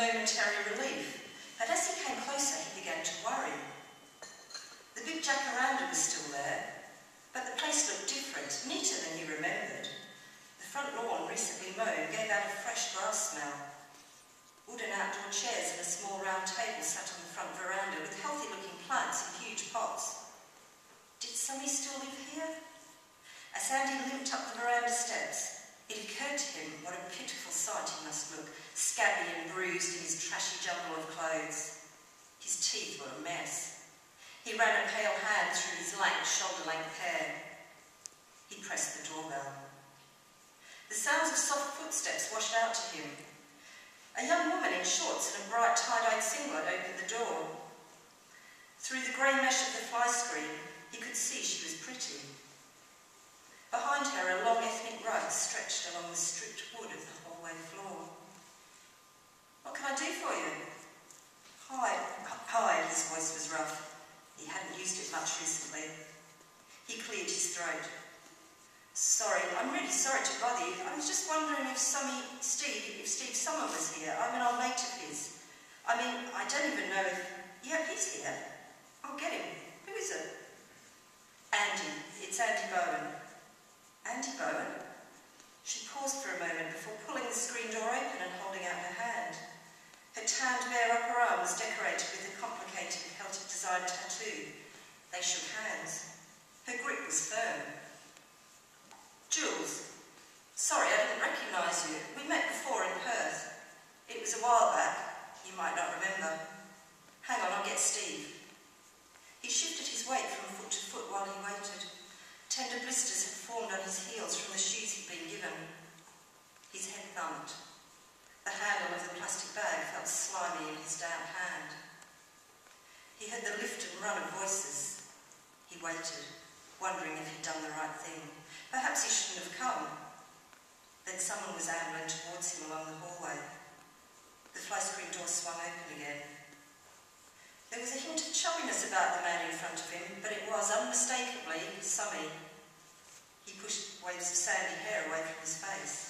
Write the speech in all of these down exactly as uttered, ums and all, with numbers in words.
momentary relief, but as he came closer he began to worry. The big jacaranda was still there, but the place looked different, neater than he remembered. The front lawn, recently mown, gave out a fresh grass smell. Wooden outdoor chairs and a small round table sat on the front veranda with healthy-looking plants in huge pots. Did Sonny still live here? As Andy limped up the veranda steps, it occurred to him what a pitiful sight he must look, scabby and bruised in his trashy jumble of clothes. His teeth were a mess. He ran a pale hand through his lank, shoulder-length hair. He pressed the doorbell. The sounds of soft footsteps washed out to him. A young woman in shorts and a bright tie-dyed singlet opened the door. Through the grey mesh of the fly screen, he could see she was pretty. Behind her, a long ethnic rug stretched along the stripped wood of the hallway floor. "What can I do for you?" Hi, hi, his voice was rough. He hadn't used it much recently. He cleared his throat. "Sorry, I'm really sorry to bother you. I was just wondering if Sammy, Steve, if Steve Summer was here. I'm an old mate of his. I mean, I don't even know if... Yeah, he's here. I'll get him. Who is it?" "Andy. It's Andy Bowen." "Andy Bowen?" She paused for a moment before pulling the screen door open and holding out her hand. Her tanned bare upper arm was decorated with a complicated Celtic design tattoo. They shook hands. Her grip was firm. "Jules, sorry, I didn't recognise you. We met before in Perth. It was a while back. You might not remember. Hang on, I'll get Steve." He shifted his weight from foot to foot while he waited. Tender blisters had formed on his heels from the shoes he'd been given. His head thumped. The handle of the plastic bag felt slimy in his damp hand. He heard the lift and run of voices. He waited, wondering if he'd done the right thing. Perhaps he shouldn't have come. Then someone was ambling towards him along the hallway. The fly screen door swung open again. There was a hint of chubbiness about the man in front of him, but it was unmistakably Sammy. He pushed waves of sandy hair away from his face.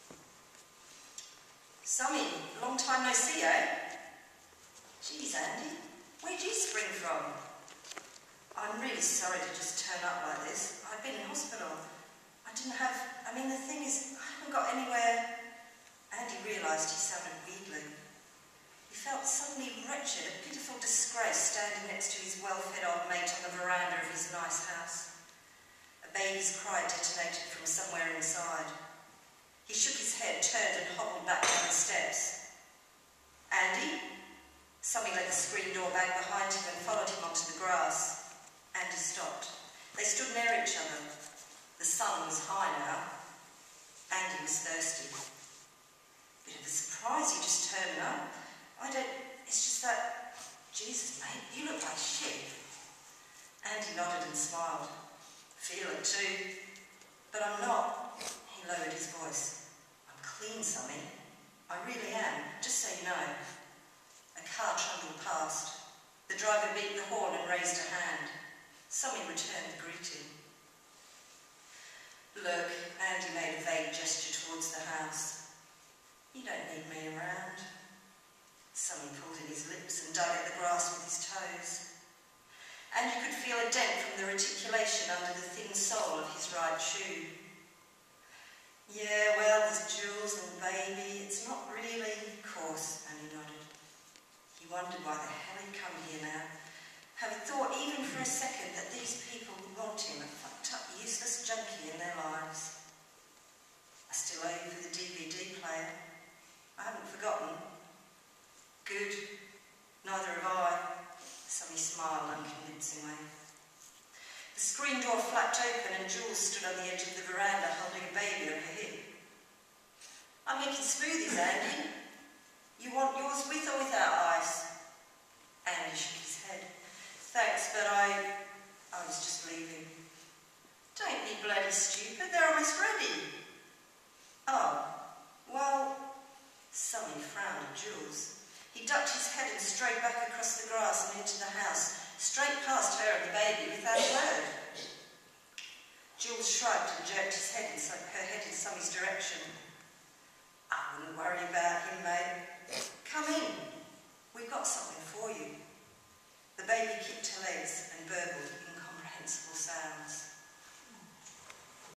"Sammy, long time no see, eh?" "Geez, Andy, where'd you spring from?" "I'm really sorry to just turn up like this. I've been in hospital. I didn't have... I mean, the thing is, I haven't got anywhere..." Andy realised he sounded wheedling. He felt suddenly wretched, a pitiful disgrace standing next to his well-fed old mate on the veranda of his nice house. A baby's cry detonated from somewhere inside. He shook his head, turned and hobbled back down the steps. "Andy?" Sammy let the screen door bang behind him and followed him onto the grass. Andy stopped. They stood near each other. The sun was high now. Andy was thirsty. "Bit of a surprise you just turning up. I don't... It's just that... Jesus, mate, you look like shit." Andy nodded and smiled. "Feel it too. But I'm not..." He lowered his voice. "I'm clean, Sammy. I really am, just so you know." A car trundled past. The driver beat the horn and raised a hand. Sammy returned the greeting. "Look," Andy made a vague gesture towards the house. "You don't need me around." Sammy pulled in his lips and dug at the grass with his toes. And you could feel a dent from the reticulation under the thin sole of his right shoe. "Yeah, well, there's Jules and baby. It's not really..." "Of course," Andy nodded. He wondered why the hell he'd come here now. Having thought even for a second that these people would want him, a fucked up, useless junkie in their lives. "I still owe you for the D V D player. I haven't forgotten." "Good. Neither have I." Sammy smiled unconvincingly. The screen door flapped open and Jules stood on the edge of the veranda holding a baby on her hip. "I'm making smoothies, Andy. You want yours with or without ice?" Andy shook his head. "Thanks, but I... I was just leaving." "Don't be bloody stupid. They're almost ready." "Oh, well..." Sammy frowned at Jules. He ducked his head and strode back across the grass and into the house, straight past her and the baby without a word. Jules shrugged and jerked his head in, her head in Sammy's direction. "I wouldn't worry about him, mate. Come in." days.